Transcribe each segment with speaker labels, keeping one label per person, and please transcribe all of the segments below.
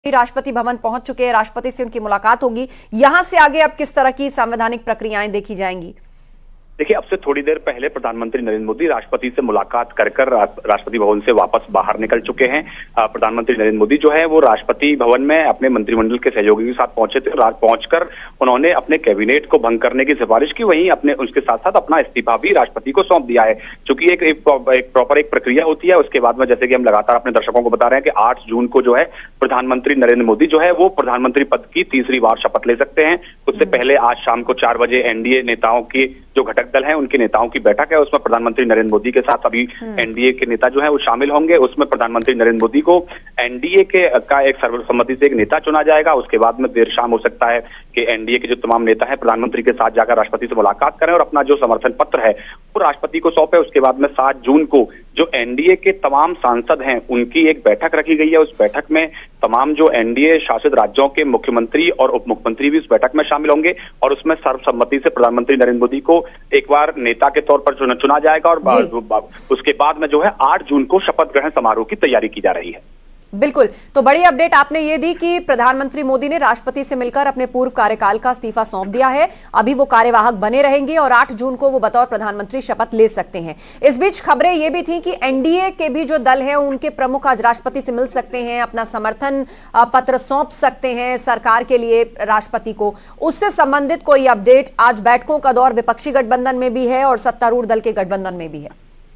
Speaker 1: राष्ट्रपति भवन पहुंच चुके हैं, राष्ट्रपति से उनकी मुलाकात होगी। यहां से आगे अब किस तरह की संवैधानिक प्रक्रियाएं देखी जाएंगी?
Speaker 2: देखिए, अब से थोड़ी देर पहले प्रधानमंत्री नरेंद्र मोदी राष्ट्रपति से मुलाकात कर राष्ट्रपति भवन से वापस बाहर निकल चुके हैं। प्रधानमंत्री नरेंद्र मोदी जो है वो राष्ट्रपति भवन में अपने मंत्रिमंडल के सहयोगियों के साथ पहुंचे थे। पहुंचकर उन्होंने अपने कैबिनेट को भंग करने की सिफारिश की, वहीं अपने उसके साथ साथ अपना इस्तीफा भी राष्ट्रपति को सौंप दिया है। चूंकि एक प्रॉपर प्रक्रिया होती है, उसके बाद में जैसे कि हम लगातार अपने दर्शकों को बता रहे हैं कि 8 जून को जो है प्रधानमंत्री नरेंद्र मोदी जो है वो प्रधानमंत्री पद की तीसरी बार शपथ ले सकते हैं। उससे पहले आज शाम को 4 बजे एनडीए नेताओं की जो घटक दल है उनके नेताओं की बैठक है, उसमें प्रधानमंत्री नरेंद्र मोदी के साथ सभी एनडीए के नेता जो है वो शामिल होंगे। उसमें प्रधानमंत्री नरेंद्र मोदी को एनडीए का एक सर्वसम्मति से एक नेता चुना जाएगा। उसके बाद में देर शाम हो सकता है कि एनडीए के जो तमाम नेता हैं प्रधानमंत्री के साथ जाकर राष्ट्रपति से मुलाकात करें और अपना जो समर्थन पत्र है वो राष्ट्रपति को सौंपे। उसके बाद में 7 जून को जो एनडीए के तमाम सांसद हैं उनकी एक बैठक रखी गई है। उस बैठक में तमाम जो एनडीए शासित राज्यों के मुख्यमंत्री और उप मुख्यमंत्री भी उस बैठक में शामिल होंगे और उसमें सर्वसम्मति से प्रधानमंत्री नरेंद्र मोदी को एक बार नेता के तौर पर चुना जाएगा और उसके बाद में जो है 8 जून को शपथ ग्रहण समारोह की तैयारी की जा रही है।
Speaker 1: बिल्कुल, तो बड़ी अपडेट आपने ये दी कि प्रधानमंत्री मोदी ने राष्ट्रपति से मिलकर अपने पूर्व कार्यकाल का इस्तीफा सौंप दिया है। अभी वो कार्यवाहक बने रहेंगे और 8 जून को वो बतौर प्रधानमंत्री शपथ ले सकते हैं। इस बीच खबरें ये भी थी कि एनडीए के भी जो दल है उनके प्रमुख आज राष्ट्रपति से मिल सकते हैं, अपना समर्थन पत्र सौंप सकते हैं सरकार के लिए राष्ट्रपति को। उससे संबंधित कोई अपडेट? आज बैठकों का दौर विपक्षी गठबंधन में भी है और सत्तारूढ़ दल के गठबंधन में भी है।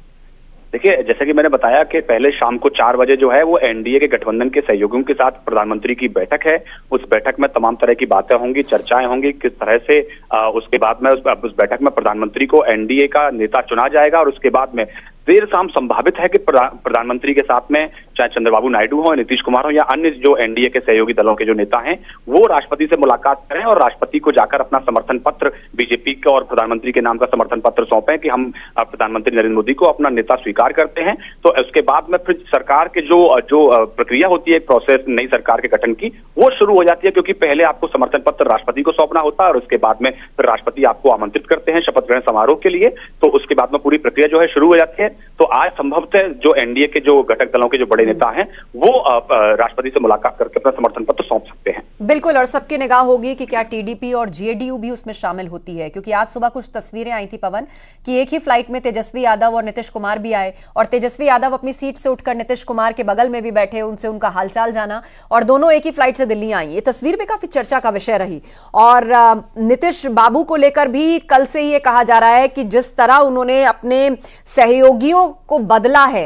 Speaker 2: देखिए, जैसा कि मैंने बताया कि पहले शाम को 4 बजे जो है वो एनडीए के गठबंधन के सहयोगियों के साथ प्रधानमंत्री की बैठक है। उस बैठक में तमाम तरह की बातें होंगी, चर्चाएं होंगी किस तरह से उसके बाद में उस बैठक में प्रधानमंत्री को एनडीए का नेता चुना जाएगा। और उसके बाद में देर शाम संभावित है कि प्रधानमंत्री के साथ में चाहे चंद्रबाबू नायडू हो, नीतीश कुमार हो या अन्य जो एनडीए के सहयोगी दलों के जो नेता हैं वो राष्ट्रपति से मुलाकात करें और राष्ट्रपति को जाकर अपना समर्थन पत्र बीजेपी का और प्रधानमंत्री के नाम का समर्थन पत्र सौंपें कि हम प्रधानमंत्री नरेंद्र मोदी को अपना नेता स्वीकार करते हैं। तो उसके बाद में फिर सरकार के जो प्रक्रिया होती है, एक प्रोसेस नई सरकार के गठन की, वो शुरू हो जाती है। क्योंकि पहले आपको समर्थन पत्र राष्ट्रपति को सौंपना होता है और उसके बाद में फिर राष्ट्रपति आपको आमंत्रित करते हैं शपथ ग्रहण समारोह के लिए। तो उसके बाद में पूरी प्रक्रिया जो है शुरू हो जाती है। तो आज संभवतः जो एनडीए के जो घटक दलों के जो बड़े नेता हैं वो राष्ट्रपति से मुलाकात करके अपना समर्थन पत्र सौंप सकते हैं।
Speaker 1: बिल्कुल, और सबकी निगाह होगी कि क्या टीडीपी और जेडीयू भी उसमें शामिल होती है, क्योंकि आज सुबह कुछ तस्वीरें आई थी पवन कि एक ही फ्लाइट में तेजस्वी यादव और नीतीश कुमार भी आए और तेजस्वी यादव अपनी सीट से उठकर नीतीश कुमार के बगल में भी बैठे, उनसे उनका हालचाल जाना और दोनों एक ही फ्लाइट से दिल्ली आई। ये तस्वीर भी काफी चर्चा का विषय रही और नीतीश बाबू को लेकर भी कल से ही ये कहा जा रहा है कि जिस तरह उन्होंने अपने सहयोगियों को बदला है,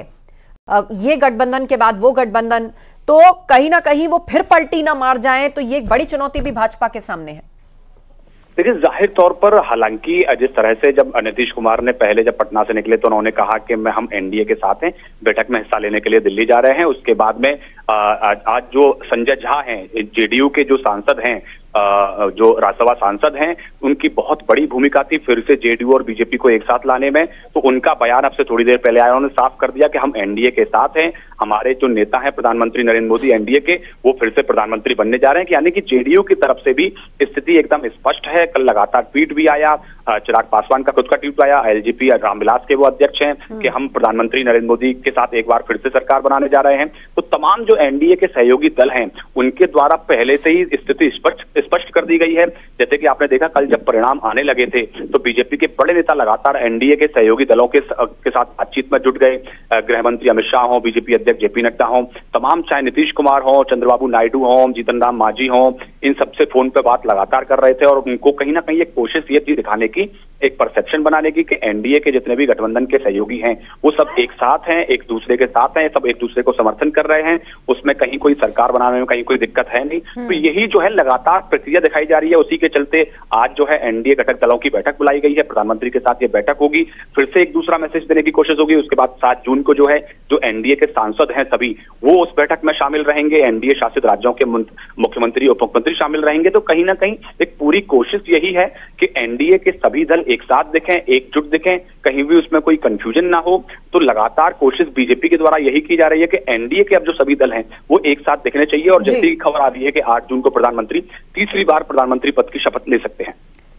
Speaker 1: ये गठबंधन के बाद वो गठबंधन, तो कहीं ना कहीं वो फिर पलटी ना मार जाएं, तो ये एक बड़ी चुनौती भी भाजपा के सामने है।
Speaker 2: देखिए, जाहिर तौर पर हालांकि जिस तरह से जब नीतीश कुमार ने पहले जब पटना से निकले तो उन्होंने कहा कि हम एनडीए के साथ हैं, बैठक में हिस्सा लेने के लिए दिल्ली जा रहे हैं। उसके बाद में आज जो संजय झा हैं, जेडीयू के जो सांसद हैं, जो राज्यसभा सांसद हैं, उनकी बहुत बड़ी भूमिका थी फिर से जेडीयू और बीजेपी को एक साथ लाने में। तो उनका बयान अब से थोड़ी देर पहले आया, उन्होंने साफ कर दिया कि हम एनडीए के साथ हैं, हमारे जो नेता हैं प्रधानमंत्री नरेंद्र मोदी एनडीए के, वो फिर से प्रधानमंत्री बनने जा रहे हैं। यानी कि जेडीयू की तरफ से भी स्थिति एकदम स्पष्ट है। कल लगातार ट्वीट भी आया, चिराग पासवान का खुद का ट्वीट आया, एलजेपी रामविलास के वो अध्यक्ष हैं कि हम प्रधानमंत्री नरेंद्र मोदी के साथ एक बार फिर से सरकार बनाने जा रहे हैं। तो तमाम जो एनडीए के सहयोगी दल हैं उनके द्वारा पहले से ही स्थिति स्पष्ट कर दी गई है। जैसे कि आपने देखा कल जब परिणाम आने लगे थे तो बीजेपी के बड़े नेता लगातार एनडीए के सहयोगी दलों के साथ बातचीत में जुट गए। गृह मंत्री अमित शाह हो, बीजेपी अध्यक्ष जेपी नड्डा हो, तमाम चाहे नीतीश कुमार हो, चंद्रबाबू नायडू हो, जीतन राम मांझी हो, इन सबसे फोन पे बात लगातार कर रहे थे और उनको कहीं ना कहीं एक कोशिश ये थी दिखाने की, एक परसेप्शन बनाने की कि एनडीए के जितने भी गठबंधन के सहयोगी हैं वो सब एक साथ हैं, एक दूसरे के साथ हैं, सब एक दूसरे को समर्थन कर रहे हैं, उसमें कहीं कोई सरकार बनाने में कहीं कोई दिक्कत है नहीं। तो यही जो है लगातार प्रक्रिया दिखाई जा रही है। उसी के चलते आज जो है एनडीए घटक दलों की बैठक बुलाई गई है, प्रधानमंत्री के साथ ये बैठक होगी, फिर से एक दूसरा मैसेज देने की कोशिश होगी। उसके बाद 7 जून को जो है जो एनडीए के सांसद हैं सभी वो उस बैठक में शामिल रहेंगे, एनडीए शासित राज्यों के मुख्यमंत्री उप मुख्यमंत्री शामिल रहेंगे। तो कहीं ना कहीं एक पूरी कोशिश यही है कि एनडीए के सभी दल एक साथ दिखें, एकजुट दिखें, कहीं भी उसमें कोई कंफ्यूजन ना हो। तो लगातार कोशिश बीजेपी के द्वारा यही की जा रही है कि एनडीए के अब जो सभी दल हैं वो एक साथ दिखने चाहिए। और जैसी खबर आ रही है कि 8 जून को प्रधानमंत्री तीसरी बार प्रधानमंत्री पद की शपथ ले सकते हैं।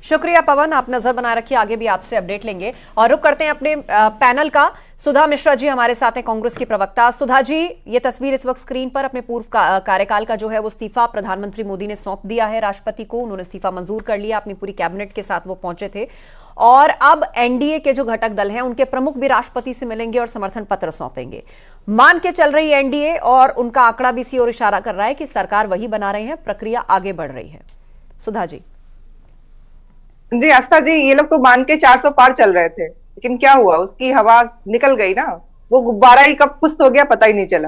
Speaker 1: शुक्रिया पवन, आप नजर बनाए रखिए, आगे भी आपसे अपडेट लेंगे। और रुक करते हैं अपने पैनल का। सुधा मिश्रा जी हमारे साथ हैं, कांग्रेस की प्रवक्ता। सुधा जी, ये तस्वीर इस वक्त स्क्रीन पर, अपने पूर्व कार्यकाल का जो है वो इस्तीफा प्रधानमंत्री मोदी ने सौंप दिया है राष्ट्रपति को। उन्होंने इस्तीफा मंजूर कर लिया, अपनी पूरी कैबिनेट के साथ वो पहुंचे थे। और अब एनडीए के जो घटक दल हैं उनके प्रमुख भी राष्ट्रपति से मिलेंगे और समर्थन पत्र सौंपेंगे। मान के चल रही एनडीए और उनका आंकड़ा भी इसी ओर इशारा कर रहा है कि सरकार वही बना रहे हैं, प्रक्रिया आगे बढ़ रही है। सुधा जी।
Speaker 3: जी आस्था जी, ये लोग तो मान के 400 पार चल रहे थे, लेकिन क्या हुआ, उसकी हवा निकल गई ना, वो गुब्बारा ही कब फुस्त हो गया पता ही नहीं चला।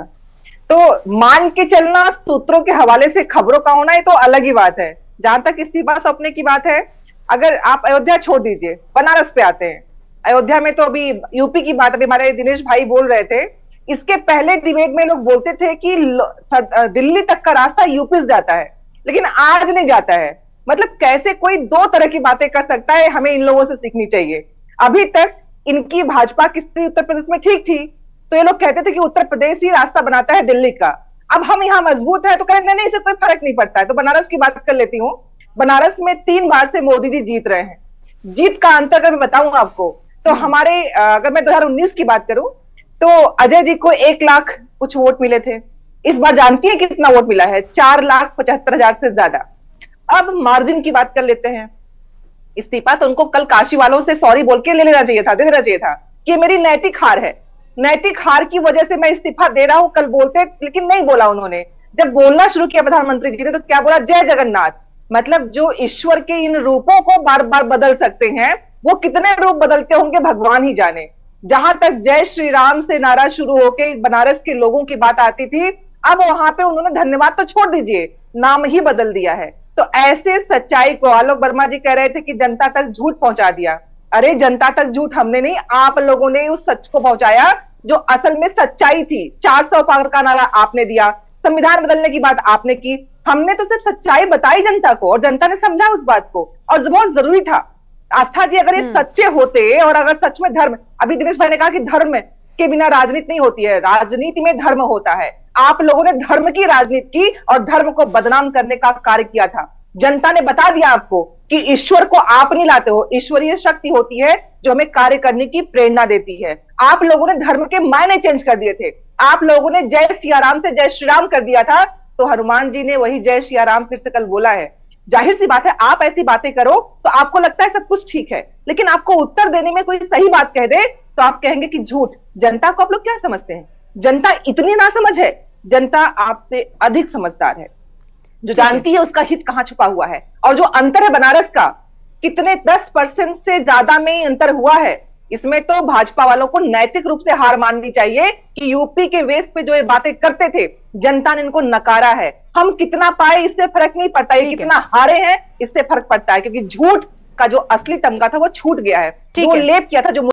Speaker 3: तो मान के चलना, सूत्रों के हवाले से खबरों का होना, ये तो अलग ही बात है। जहां तक इस्तीफा सौंपने की बात है, अगर आप अयोध्या छोड़ दीजिए, बनारस पे आते हैं। अयोध्या में तो अभी यूपी की बात, अभी हमारे दिनेश भाई बोल रहे थे, इसके पहले डिबेट में लोग बोलते थे कि दिल्ली तक का रास्ता यूपी से जाता है, लेकिन आज नहीं जाता है। मतलब कैसे कोई दो तरह की बातें कर सकता है, हमें इन लोगों से सीखनी चाहिए। अभी तक इनकी भाजपा की स्थिति उत्तर प्रदेश में ठीक थी, तो ये लोग कहते थे कि उत्तर प्रदेश ही रास्ता बनाता है दिल्ली का। अब हम यहाँ मजबूत है तो कह रहे नहीं, इससे कोई फर्क नहीं पड़ता है। तो बनारस की बात कर लेती हूँ। बनारस में 3 बार से मोदी जी जीत रहे हैं। जीत का अंतर अगर मैं बताऊं आपको, तो हमारे अगर मैं 2019 की बात करूं तो अजय जी को 1 लाख कुछ वोट मिले थे। इस बार जानती है कितना वोट मिला है? 4,75,000 से ज्यादा। अब मार्जिन की बात कर लेते हैं। इस्तीफा तो उनको कल काशी वालों से सॉरी बोल के ले लेना चाहिए था, दे देना चाहिए था कि मेरी नैतिक हार है, नैतिक हार की वजह से मैं इस्तीफा दे रहा हूं, कल बोलते, लेकिन नहीं बोला उन्होंने। जब बोलना शुरू किया प्रधानमंत्री जी ने तो क्या बोला? जय जगन्नाथ। मतलब जो ईश्वर के इन रूपों को बार बार बदल सकते हैं, वो कितने रूप बदलते होंगे भगवान ही जाने। जहां तक जय श्री राम से नारा शुरू होके बनारस के लोगों की बात आती थी, अब वहां पे उन्होंने धन्यवाद तो छोड़ दीजिए, नाम ही बदल दिया है। तो ऐसे सच्चाई को, आलोक वर्मा जी कह रहे थे कि जनता तक झूठ पहुंचा दिया। अरे जनता तक झूठ हमने नहीं, आप लोगों ने उस सच को पहुंचाया जो असल में सच्चाई थी। 400 पार का नारा आपने दिया, संविधान बदलने की बात आपने की, हमने तो सिर्फ सच्चाई बताई जनता को और जनता ने समझा उस बात को, और बहुत जरूरी था। आस्था जी, अगर ये सच्चे होते और अगर सच में धर्म, अभी दिनेश भाई ने कहा कि धर्म के बिना राजनीति नहीं होती है, राजनीति में धर्म होता है। आप लोगों ने धर्म की राजनीति की और धर्म को बदनाम करने का कार्य किया था। जनता ने बता दिया आपको कि ईश्वर को आप नहीं लाते हो, ईश्वरीय शक्ति होती है जो हमें कार्य करने की प्रेरणा देती है। आप लोगों ने धर्म के मायने चेंज कर दिए थे। आप लोगों ने जय सिया राम से जय श्री राम कर दिया था, तो हनुमान जी ने वही जय सिया राम फिर से कल बोला है। जाहिर सी बात है, आप ऐसी बातें करो तो आपको लगता है सब कुछ ठीक है, लेकिन आपको उत्तर देने में कोई सही बात कह दे तो आप कहेंगे कि झूठ। जनता को आप लोग क्या समझते हैं? जनता इतनी नासमझ है, जनता आपसे अधिक समझदार है, जो जानती है उसका हित कहां छुपा हुआ है। और जो अंतर है बनारस का, कितने 10% से ज्यादा में अंतर हुआ है। इसमें तो भाजपा वालों को नैतिक रूप से हार माननी चाहिए कि यूपी के वेस पे जो ये बातें करते थे, जनता ने इनको नकारा है। हम कितना पाए इससे फर्क नहीं पड़ता, ये कितना हारे हैं इससे फर्क पड़ता है, क्योंकि झूठ का जो असली तमगा था वो छूट गया है, जो लेप किया था, जो